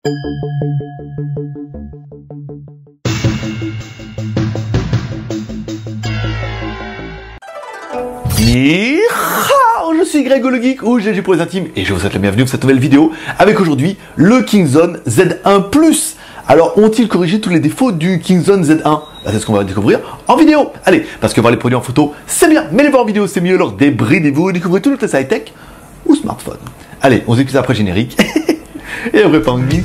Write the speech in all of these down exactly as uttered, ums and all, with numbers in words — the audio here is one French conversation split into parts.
Je suis Grégo le Geek ou G G pour les intimes et je vous souhaite la bienvenue pour cette nouvelle vidéo avec aujourd'hui le Kingzone Z un plus. Alors ont-ils corrigé tous les défauts du Kingzone Z un? C'est ce qu'on va découvrir en vidéo. Allez, parce que voir les produits en photo c'est bien, mais les voir en vidéo c'est mieux, alors débridez-vous et découvrez tout le high-tech ou smartphone. Allez, on s'écoute après générique et après pas en geek.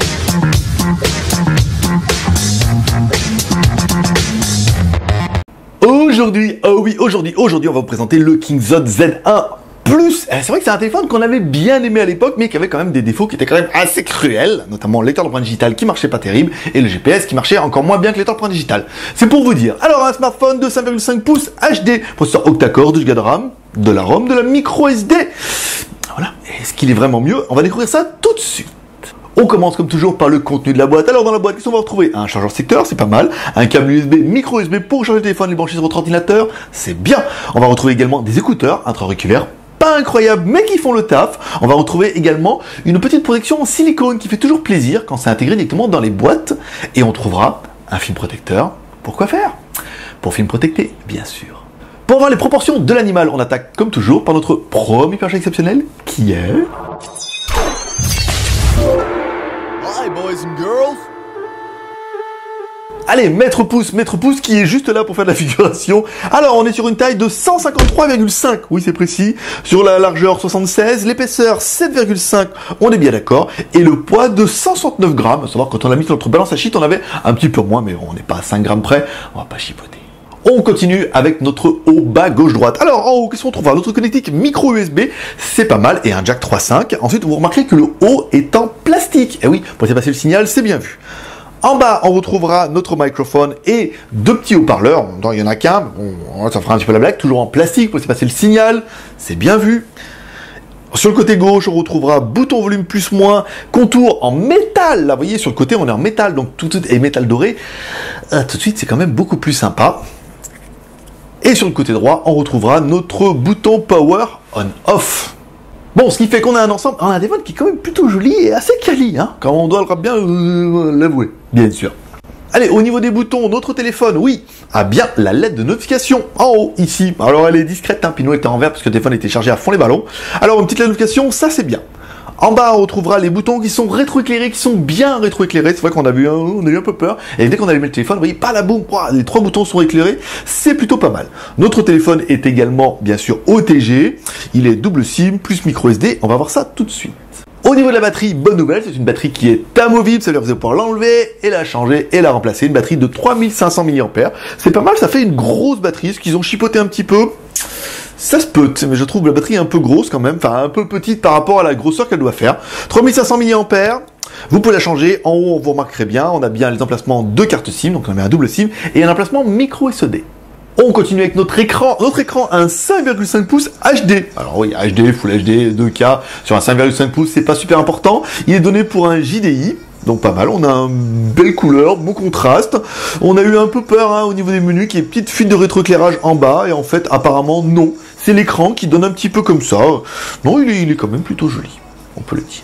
Aujourd'hui, oh oui, aujourd'hui, aujourd'hui, on va vous présenter le Kingzone Z un plus. C'est vrai que c'est un téléphone qu'on avait bien aimé à l'époque, mais qui avait quand même des défauts qui étaient quand même assez cruels, notamment le lecteur d'empreinte digitale qui marchait pas terrible, et le G P S qui marchait encore moins bien que le lecteur d'empreinte digitale. C'est pour vous dire. Alors, un smartphone de cinq virgule cinq pouces H D, processeur octa-core, deux giga de RAM, de la ROM, de la micro S D. Voilà. Est-ce qu'il est vraiment mieux? On va découvrir ça tout de suite. On commence comme toujours par le contenu de la boîte. Alors dans la boîte, qu'est-ce qu'on va retrouver? Un chargeur secteur, c'est pas mal. Un câble U S B, micro U S B pour charger le téléphone et le brancher sur votre ordinateur, c'est bien. On va retrouver également des écouteurs intra-auriculaires, pas incroyables, mais qui font le taf. On va retrouver également une petite protection en silicone qui fait toujours plaisir quand c'est intégré directement dans les boîtes. Et on trouvera un film protecteur. Pour quoi faire? Pour film protecté, bien sûr. Pour voir les proportions de l'animal, on attaque comme toujours par notre premier personnage exceptionnel, qui est... Hi boys and girls. Allez, Maître Pouce, Maître Pouce qui est juste là pour faire de la figuration. Alors, on est sur une taille de cent cinquante-trois virgule cinq, oui c'est précis, sur la largeur soixante-seize, l'épaisseur sept virgule cinq, on est bien d'accord, et le poids de cent soixante-neuf grammes, à savoir quand on a mis sur notre balance à shit, on avait un petit peu moins, mais on n'est pas à cinq grammes près, on va pas chipoter. On continue avec notre haut, bas, gauche, droite. Alors, en haut, qu'est-ce qu'on trouve? Notre connectique micro U S B, c'est pas mal, et un jack trois point cinq. Ensuite, vous remarquerez que le haut est en plastique. Et oui, pour laisser passer le signal, c'est bien vu. En bas, on retrouvera notre microphone et deux petits haut-parleurs. Il y en a qu'un, bon, ça fera un petit peu la blague. Toujours en plastique pour laisser passer le signal, c'est bien vu. Sur le côté gauche, on retrouvera bouton volume plus moins, contour en métal. Là, vous voyez, sur le côté, on est en métal, donc tout, tout est métal doré. Euh, tout de suite, c'est quand même beaucoup plus sympa. Et sur le côté droit, on retrouvera notre bouton Power On-Off. Bon, ce qui fait qu'on a un ensemble, on a un téléphone qui est quand même plutôt joli et assez quali, hein, quand on doit bien euh, l'avouer, bien sûr. Allez, au niveau des boutons, notre téléphone, oui, a bien la lettre de notification en haut, ici. Alors, elle est discrète, hein, puis nous, elle était en vert parce que le téléphone était chargé à fond les ballons. Alors, une petite lettre de notification, ça, c'est bien. En bas, on retrouvera les boutons qui sont rétroéclairés, qui sont bien rétroéclairés. C'est vrai qu'on a vu, un, on a eu un peu peur. Et dès qu'on allait mettre le téléphone, vous voyez, pas la boum, les trois boutons sont éclairés. C'est plutôt pas mal. Notre téléphone est également, bien sûr, O T G. Il est double SIM, plus micro S D. On va voir ça tout de suite. Au niveau de la batterie, bonne nouvelle, c'est une batterie qui est amovible, ça veut dire que vous allez pouvoir l'enlever et la changer et la remplacer. Une batterie de trois mille cinq cents milliampères. C'est pas mal, ça fait une grosse batterie. Ce qu'ils ont chipoté un petit peu, ça se peut, mais je trouve la batterie un peu grosse quand même, enfin un peu petite par rapport à la grosseur qu'elle doit faire. trois mille cinq cents milliampères, vous pouvez la changer. En haut, vous remarquerez bien, on a bien les emplacements de cartes SIM, donc on met un double SIM, et un emplacement micro S D. On continue avec notre écran. Notre écran, un cinq virgule cinq pouces H D. Alors oui, H D, Full H D, deux K, sur un cinq virgule cinq pouces, c'est pas super important. Il est donné pour un J D I. Donc pas mal, on a une belle couleur, bon contraste. On a eu un peu peur hein, au niveau des menus, qu'il y ait une petite fuite de rétroéclairage en bas, et en fait, apparemment, non. C'est l'écran qui donne un petit peu comme ça. Non, il est, il est quand même plutôt joli, on peut le dire.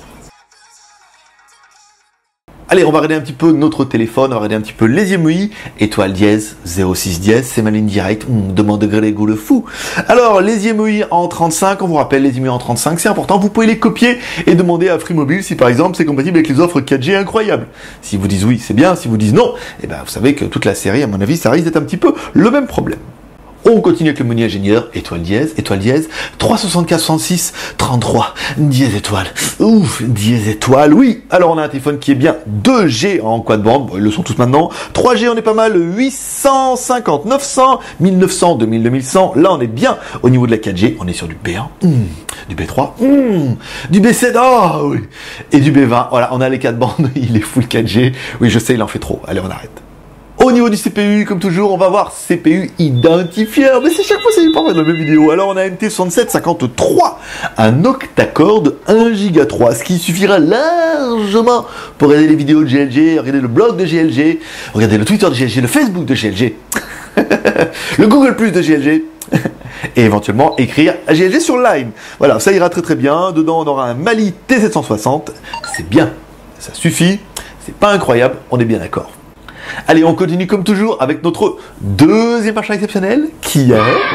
Allez, on va regarder un petit peu notre téléphone, on va regarder un petit peu les M U I, étoile dièse, zéro six dièse, c'est ma ligne directe, on demande de Grégo le fou. Alors, les M U I en trente-cinq, on vous rappelle, les M U I en trente-cinq, c'est important, vous pouvez les copier et demander à Free Mobile si par exemple c'est compatible avec les offres quatre G incroyables. Si vous disent oui, c'est bien, si vous disent non, eh ben vous savez que toute la série, à mon avis, ça risque d'être un petit peu le même problème. On continue avec le menu ingénieur, étoile dièse, étoile dièse, trois cent soixante-quatre soixante-six, trente-trois, dièse étoile, ouf, dièse étoile, oui. Alors on a un téléphone qui est bien deux G en quad bande, bon ils le sont tous maintenant, trois G on est pas mal, huit cent cinquante, neuf cents, mille neuf cents, deux mille, deux mille cent, là on est bien. Au niveau de la quatre G, on est sur du B un, mmh, du B trois, mmh, du B sept, oh, oui, et du B vingt, voilà, on a les quatre bandes, il est full quatre G, oui je sais il en fait trop, allez on arrête. Au niveau du C P U, comme toujours, on va voir C P U identifieur. Mais c'est chaque fois, c'est pas vrai dans la même vidéo. Alors, on a un M T soixante-sept cinquante-trois, un octa-core de un giga trois, ce qui suffira largement pour regarder les vidéos de G L G, regarder le blog de G L G, regarder le Twitter de G L G, le Facebook de G L G, le Google Plus de G L G, et éventuellement écrire à G L G sur Line. Voilà, ça ira très très bien. Dedans, on aura un Mali T sept cent soixante. C'est bien. ça suffit, c'est pas incroyable, on est bien d'accord. Allez, on continue comme toujours avec notre deuxième achat exceptionnel, qui est...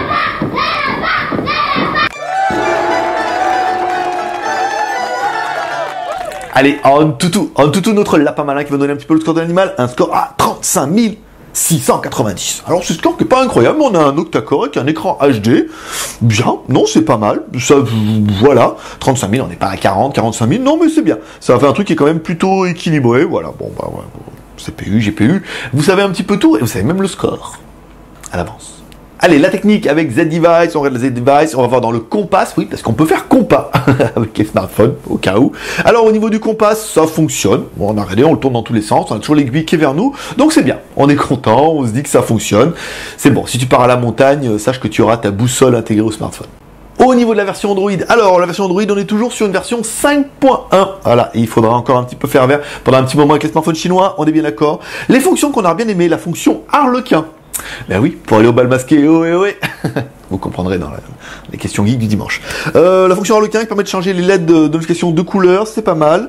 Allez, en toutou, en toutou, notre lapin malin qui va donner un petit peu le score de l'animal, un score à trente-cinq mille six cent quatre-vingt-dix. Alors, ce score qui est pas incroyable, mais on a un octa-core avec un écran H D. Bien, non, c'est pas mal. Ça, voilà. trente-cinq mille, on n'est pas à quarante, quarante-cinq mille. Non, mais c'est bien. Ça fait un truc qui est quand même plutôt équilibré. Voilà. Bon, bah, ouais. C P U, G P U. Vous savez un petit peu tout et vous savez même le score. À l'avance. Allez, la technique avec Z-Device, on regarde le Z-Device, on va voir dans le Compass, oui, parce qu'on peut faire compas avec les smartphones, au cas où. Alors, au niveau du Compass, ça fonctionne. Bon, on a regardé, on le tourne dans tous les sens, on a toujours l'aiguille qui est vers nous, donc c'est bien. On est content, on se dit que ça fonctionne. C'est bon, si tu pars à la montagne, sache que tu auras ta boussole intégrée au smartphone. Au niveau de la version Android, alors la version Android, on est toujours sur une version cinq point un. Voilà, et il faudra encore un petit peu faire vert pendant un petit moment avec les smartphones chinois, on est bien d'accord. Les fonctions qu'on a bien aimées, la fonction Harlequin. Ben oui, pour aller au bal masqué, oh, oh, oh. Vous comprendrez dans la, les questions geeks du dimanche. Euh, la fonction Harlequin qui permet de changer les L E D de, de notification de couleur, c'est pas mal.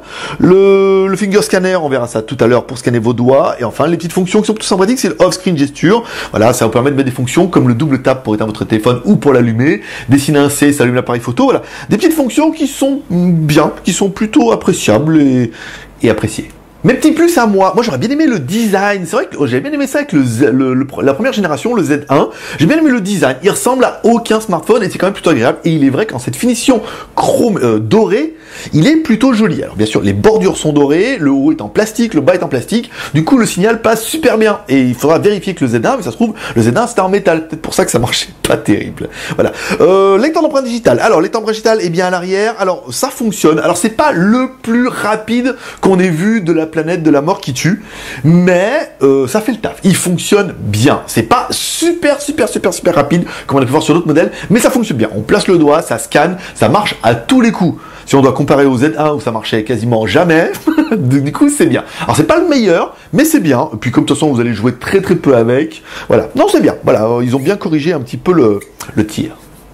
Le, le finger scanner, on verra ça tout à l'heure pour scanner vos doigts. Et enfin, les petites fonctions qui sont plutôt sympathiques, c'est le off-screen gesture. Voilà, ça vous permet de mettre des fonctions comme le double tap pour éteindre votre téléphone ou pour l'allumer. Dessiner un C, ça allume l'appareil photo. Voilà, des petites fonctions qui sont bien, qui sont plutôt appréciables et, et appréciées. Mes petits plus à moi, moi j'aurais bien aimé le design, c'est vrai que j'avais bien aimé ça avec le, Z, le, le la première génération, le Z un, j'ai bien aimé le design, il ressemble à aucun smartphone et c'est quand même plutôt agréable, et il est vrai qu'en cette finition chrome euh, dorée, il est plutôt joli. Alors bien sûr, les bordures sont dorées, le haut est en plastique, le bas est en plastique, du coup le signal passe super bien, et il faudra vérifier que le Z un, mais ça se trouve, le Z un c'était en métal, peut-être pour ça que ça marchait pas terrible. Voilà. Euh, lecteur d'empreinte digitale, alors lecteur d'empreinte digitale est bien à l'arrière, alors ça fonctionne, alors c'est pas le plus rapide qu'on ait vu de la planète de la mort qui tue, mais euh, ça fait le taf, il fonctionne bien, c'est pas super super super super rapide comme on a pu voir sur d'autres modèles, mais ça fonctionne bien, on place le doigt, ça scanne, ça marche à tous les coups. Si on doit comparer au Z un où ça marchait quasiment jamais, du coup c'est bien. Alors c'est pas le meilleur, mais c'est bien, et puis comme de toute façon vous allez jouer très très peu avec, voilà, non c'est bien, voilà, ils ont bien corrigé un petit peu le, le tir.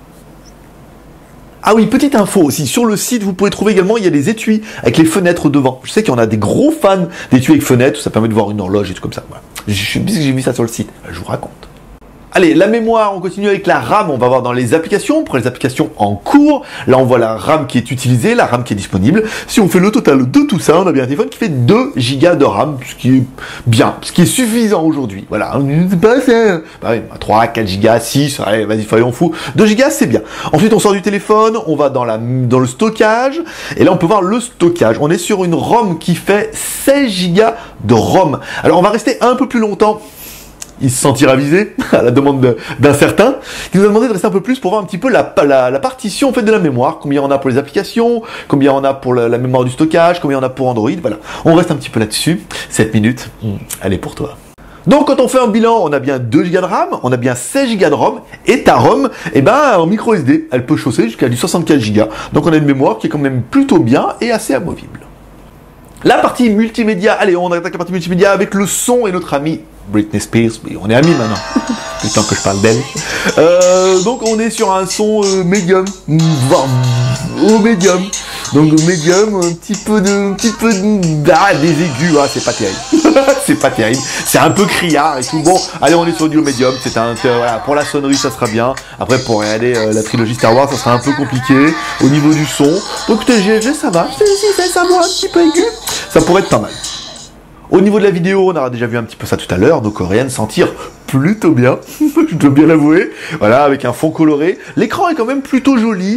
Ah oui, petite info aussi, sur le site, vous pouvez trouver également, il y a des étuis avec les fenêtres devant. Je sais qu'il y en a des gros fans d'étuis avec fenêtres, ça permet de voir une horloge et tout comme ça. Voilà. J'ai vu ça sur le site, je vous raconte. Allez, la mémoire, on continue avec la RAM, on va voir dans les applications, pour les applications en cours, là on voit la RAM qui est utilisée, la RAM qui est disponible. Si on fait le total de tout ça, on a bien un téléphone qui fait deux gigas de RAM, ce qui est bien, ce qui est suffisant aujourd'hui. Voilà, c'est pas assez. Bah oui, trois, quatre gigas, six, allez, vas-y, soyons fous. deux gigas, c'est bien. Ensuite, on sort du téléphone, on va dans, la, dans le stockage, et là on peut voir le stockage. On est sur une ROM qui fait seize gigas de ROM. Alors on va rester un peu plus longtemps. Il se sentira visé, à la demande d'un certain, qui nous a demandé de rester un peu plus pour voir un petit peu la, la, la partition en fait, de la mémoire, combien on a pour les applications, combien on a pour la, la mémoire du stockage, combien on a pour Android, voilà. On reste un petit peu là-dessus, sept minutes, mmh, elle est pour toi. Donc quand on fait un bilan, on a bien deux gigas de RAM, on a bien seize gigas de ROM, et ta ROM, eh ben, en micro S D, elle peut chausser jusqu'à du soixante-quatre gigas. Donc on a une mémoire qui est quand même plutôt bien et assez amovible. La partie multimédia, allez, on attaque la partie multimédia avec le son et notre ami Britney Spears, oui, on est amis maintenant, le temps que je parle d'elle. Euh, donc on est sur un son euh, médium, voire au médium. Donc médium, un petit peu de, un petit peu de, ah, des aigus, ah, c'est pas terrible, c'est pas terrible, c'est un peu criard et tout. Bon, allez, on est sur du au médium, c'est un, euh, voilà, pour la sonnerie ça sera bien. Après pour regarder euh, la trilogie Star Wars, ça sera un peu compliqué au niveau du son. Donc T G G, ça va, c'est ça va un petit peu aigu, ça pourrait être pas mal. Au niveau de la vidéo, on aura déjà vu un petit peu ça tout à l'heure, nos coréennes s'en tirent plutôt bien, je dois bien l'avouer, voilà, avec un fond coloré. L'écran est quand même plutôt joli,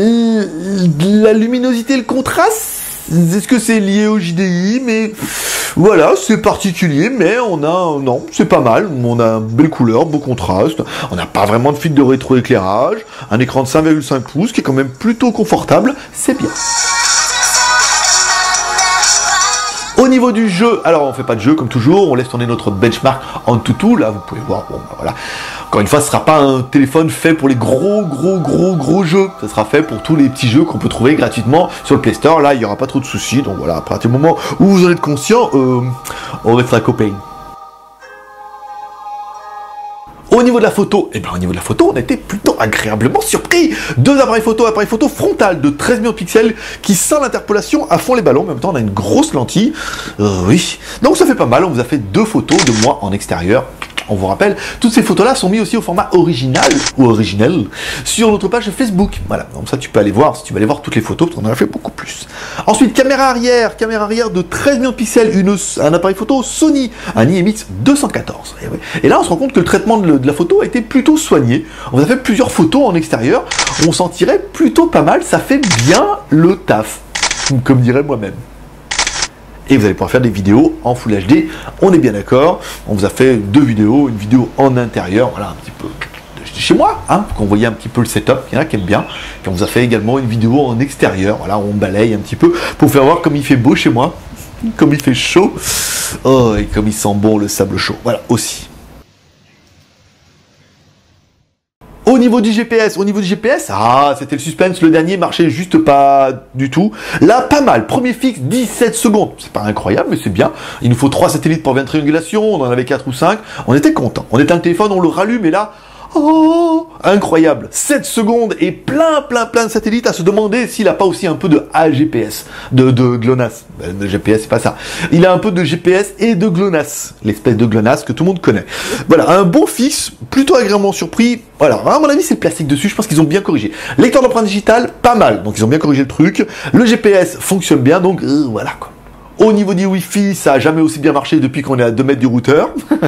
la luminosité, le contraste, est-ce que c'est lié au J D I? Mais voilà, c'est particulier, mais on a, non, c'est pas mal, on a une belle couleur, beau contraste, on n'a pas vraiment de filtre de rétroéclairage, un écran de cinq virgule cinq pouces qui est quand même plutôt confortable, c'est bien. Au niveau du jeu, alors on fait pas de jeu comme toujours, on laisse tourner notre benchmark en toutou, là vous pouvez voir, bon bah voilà. Encore une fois, ce sera pas un téléphone fait pour les gros gros gros gros jeux, ça sera fait pour tous les petits jeux qu'on peut trouver gratuitement sur le Play Store, là il n'y aura pas trop de soucis, donc voilà, à partir du moment où vous en êtes conscient, euh, on restera copains. Au niveau niveau de la photo, eh ben au niveau de la photo, on était plutôt agréablement surpris. Deux appareils photo, appareil photo frontal de treize millions de pixels qui sent l'interpolation à fond les ballons. Mais en même temps, on a une grosse lentille. Euh, oui. Donc ça fait pas mal. On vous a fait deux photos de moi en extérieur. On vous rappelle, toutes ces photos-là sont mises aussi au format original ou originel sur notre page Facebook. Voilà, donc ça tu peux aller voir, si tu veux aller voir toutes les photos, parce qu'on en a fait beaucoup plus. Ensuite, caméra arrière, caméra arrière de treize millions de pixels, une, un appareil photo Sony, un I M X deux cent quatorze. Et, oui. Et là, on se rend compte que le traitement de, de la photo a été plutôt soigné. On vous a fait plusieurs photos en extérieur, on s'en tirait plutôt pas mal, ça fait bien le taf, comme dirait moi-même. Et vous allez pouvoir faire des vidéos en Full H D, on est bien d'accord. On vous a fait deux vidéos, une vidéo en intérieur, voilà, un petit peu de chez moi, hein, qu'on voyait un petit peu le setup, il y en a qui aiment bien. Puis on vous a fait également une vidéo en extérieur, voilà, on balaye un petit peu pour faire voir comme il fait beau chez moi, comme il fait chaud, oh, et comme il sent bon le sable chaud, voilà, aussi. Au niveau du G P S, au niveau du G P S, ah, c'était le suspense, le dernier marchait juste pas du tout. Là, pas mal. Premier fixe, dix-sept secondes. C'est pas incroyable, mais c'est bien. Il nous faut trois satellites pour vingt triangulations, on en avait quatre ou cinq. On était content. On éteint le téléphone, on le rallume, et là, oh, incroyable. sept secondes et plein, plein, plein de satellites à se demander s'il a pas aussi un peu de A G P S, de, de GLONASS. De G P S, c'est pas ça. Il a un peu de G P S et de GLONASS, l'espèce de GLONASS que tout le monde connaît. Voilà, un bon fixe, plutôt agréablement surpris. Voilà, à mon avis, c'est le plastique dessus, je pense qu'ils ont bien corrigé. Lecteur d'empreinte digitale, pas mal, donc ils ont bien corrigé le truc. Le G P S fonctionne bien, donc euh, voilà quoi. Au niveau du Wi-Fi, ça a jamais aussi bien marché depuis qu'on est à deux mètres du routeur.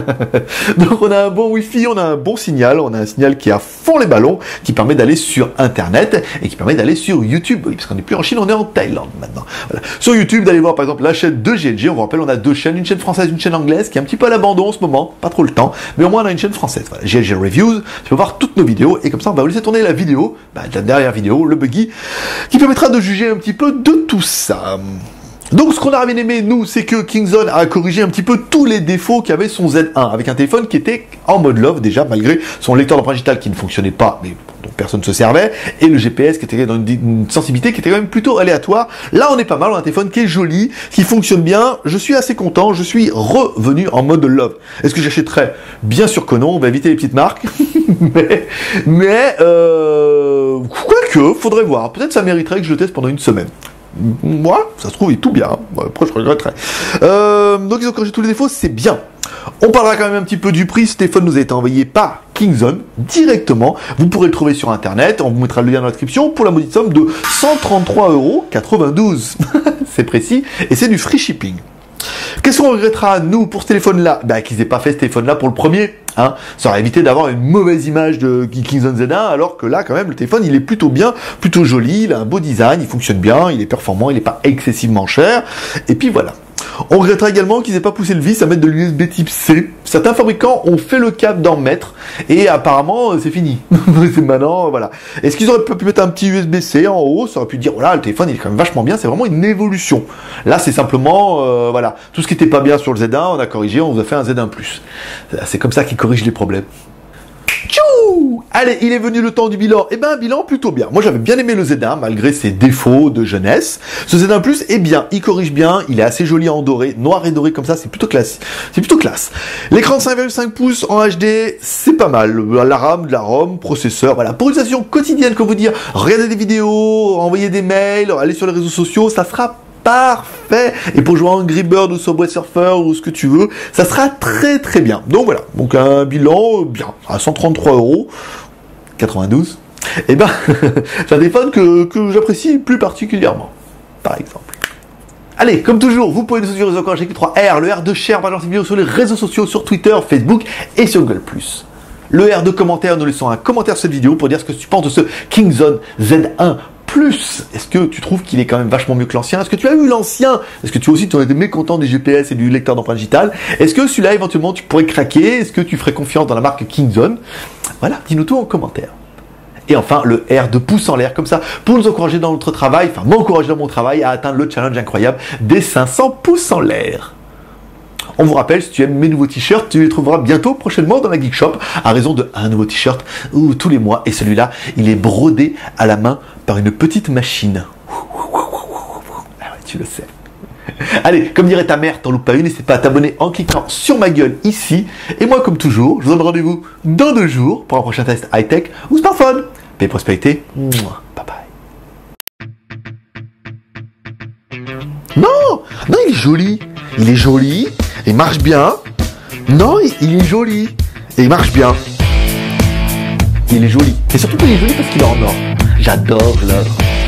Donc on a un bon Wi-Fi, on a un bon signal, on a un signal qui est à fond les ballons, qui permet d'aller sur Internet et qui permet d'aller sur YouTube. Oui, parce qu'on n'est plus en Chine, on est en Thaïlande maintenant. Voilà. Sur YouTube, d'aller voir par exemple la chaîne de G L G. On vous rappelle, on a deux chaînes, une chaîne française, une chaîne anglaise, qui est un petit peu à l'abandon en ce moment, pas trop le temps, mais au moins on a une chaîne française. Voilà, G L G Reviews, tu peux voir toutes nos vidéos et comme ça on va vous laisser tourner la vidéo, bah, la dernière vidéo, le buggy, qui permettra de juger un petit peu de tout ça. Donc ce qu'on a bien aimé, nous, c'est que Kingzone a corrigé un petit peu tous les défauts qu'avait son Z un, avec un téléphone qui était en mode love déjà, malgré son lecteur d'empreinte digitale qui ne fonctionnait pas, mais dont personne ne se servait, et le G P S qui était dans une, une sensibilité qui était quand même plutôt aléatoire. Là on est pas mal, on a un téléphone qui est joli, qui fonctionne bien, je suis assez content, je suis revenu en mode love. Est-ce que j'achèterais? Bien sûr que non, on va éviter les petites marques, mais, mais euh, quoique, faudrait voir, peut-être ça mériterait que je le teste pendant une semaine. Moi, ça se trouve, il est tout bien. Après, je regretterais. Euh, donc, ils ont corrigé tous les défauts, c'est bien. On parlera quand même un petit peu du prix. Ce téléphone nous a été envoyé par Kingzone directement. Vous pourrez le trouver sur Internet. On vous mettra le lien dans la description pour la maudite somme de cent trente-trois euros quatre-vingt-douze. C'est précis. Et c'est du free shipping. Qu'est-ce qu'on regrettera, nous, pour ce téléphone-là? Bah, qu'ils aient pas fait ce téléphone-là pour le premier. Hein, ça aurait évité d'avoir une mauvaise image de Kingzone Z un, alors que là, quand même, le téléphone, il est plutôt bien, plutôt joli, il a un beau design, il fonctionne bien, il est performant, il n'est pas excessivement cher. Et puis voilà. On regrettera également qu'ils n'aient pas poussé le vis à mettre de l'U S B type C. Certains fabricants ont fait le cap d'en mettre, et apparemment, c'est fini. C'est maintenant, voilà. Est-ce qu'ils auraient pu mettre un petit U S B C en haut? Ça aurait pu dire, voilà, le téléphone, il est quand même vachement bien, c'est vraiment une évolution. Là, c'est simplement, euh, voilà, tout ce qui n'était pas bien sur le Z un, on a corrigé, on vous a fait un Z un plus. C'est comme ça qu'ils corrigent les problèmes. Tchou! Allez, il est venu le temps du bilan. Eh ben, un bilan plutôt bien. Moi, j'avais bien aimé le Z un, malgré ses défauts de jeunesse. Ce Z un Plus est bien, il corrige bien, il est assez joli en doré, noir et doré comme ça, c'est plutôt classe. C'est plutôt classe. L'écran de cinq virgule cinq pouces en H D, c'est pas mal. La RAM, de la ROM, processeur, voilà. Pour l'utilisation quotidienne, comme vous dire, regarder des vidéos, envoyer des mails, aller sur les réseaux sociaux, ça sera parfait. Et pour jouer en Angry Bird ou Subway Surfer ou ce que tu veux, ça sera très très bien. Donc voilà, donc un bilan bien à cent trente-trois euros quatre-vingt-douze. Et ben, c'est un téléphone que, que j'apprécie plus particulièrement, par exemple. Allez, comme toujours, vous pouvez nous suivre sur les G Q trois R, le R de share, par exemple, vidéo sur les réseaux sociaux, sur Twitter, Facebook et sur Google plus. Le R de commentaire, nous laissons un commentaire sur cette vidéo pour dire ce que tu penses de ce Kingzone Z un Plus. Est-ce que tu trouves qu'il est quand même vachement mieux que l'ancien? Est-ce que tu as eu l'ancien? Est-ce que tu aussi tu en étais mécontent du G P S et du lecteur d'empreinte digitale? Est-ce que celui-là éventuellement tu pourrais craquer? Est-ce que tu ferais confiance dans la marque Kingzone? Voilà, dis-nous tout en commentaire. Et enfin, le R de pouce en l'air, comme ça, pour nous encourager dans notre travail, enfin m'encourager dans mon travail à atteindre le challenge incroyable des cinq cents pouces en l'air. On vous rappelle, si tu aimes mes nouveaux t-shirts, tu les trouveras bientôt, prochainement, dans la Geek Shop, à raison de un nouveau t-shirt ou tous les mois. Et celui-là, il est brodé à la main par une petite machine. Ah ouais, tu le sais. Allez, comme dirait ta mère, t'en loupes pas une, n'hésite pas à t'abonner en cliquant sur ma gueule ici. Et moi, comme toujours, je vous donne rendez-vous dans deux jours pour un prochain test high-tech ou smartphone. Paix et prospérité. Mouah. Bye bye. Non, non, il est joli. Il est joli. Il marche bien. Non, il, il est joli. Et il marche bien. Il est joli. Et surtout qu'il est joli parce qu'il est en or. J'adore l'or.